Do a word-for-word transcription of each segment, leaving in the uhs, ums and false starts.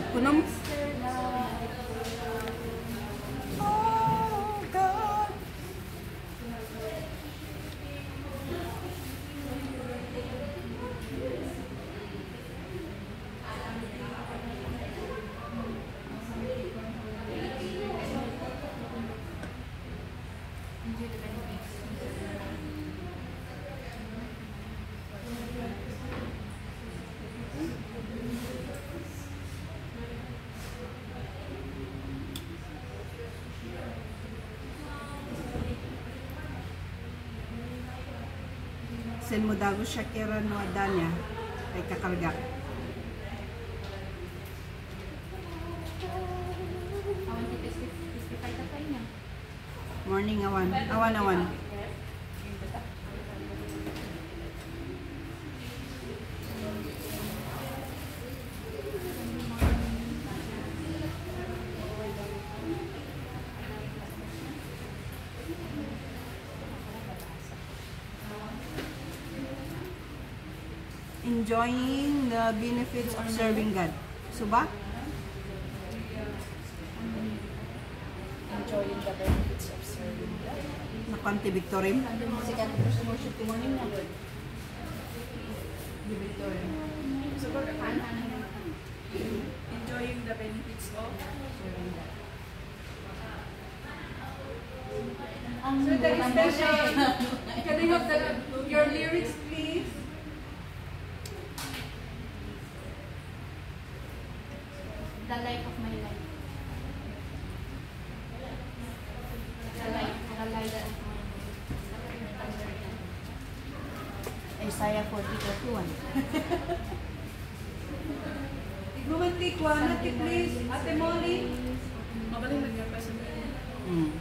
Kunom? Oh, God. Sen mo dago Shakira no Adanya ay kakarga. Morning awan. Awan awan. Enjoying the benefits of serving God. Suba? Enjoying the benefits of serving God. Nakanti Victorim? Sikat ko sa worship ko morning na. Di Victoria. Enjoying the benefits of Serving God. So the expression, can I have the, your lyrics please? The light of my life. The light, the light of my life. Isaiah forty one. Romantic one, ate please. Ate Molly. Mabaling nagyapay sa mga. Mm.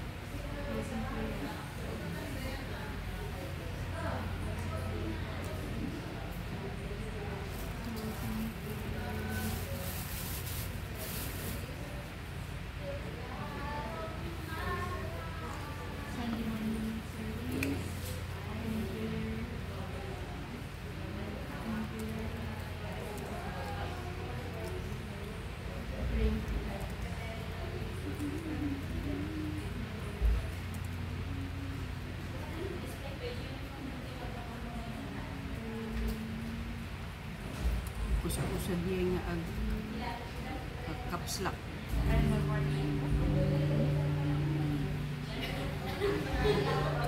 Sunday morning service. I'm here. I'm here. Praying to God. Kusa-kusa diya nga ag ag kapslak. And my morning.